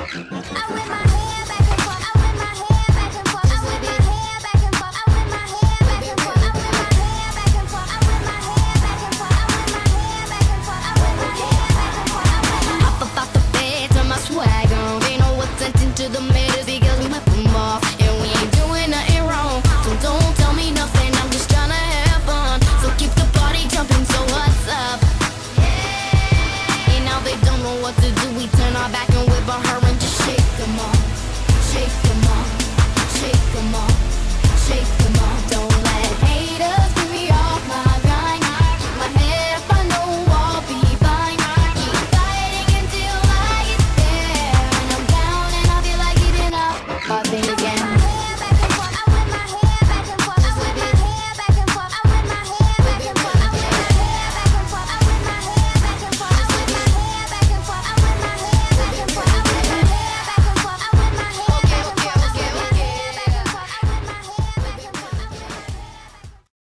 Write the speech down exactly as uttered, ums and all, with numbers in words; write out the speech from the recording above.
Up about the bed, turn my swag on. They know what's sent into the mail.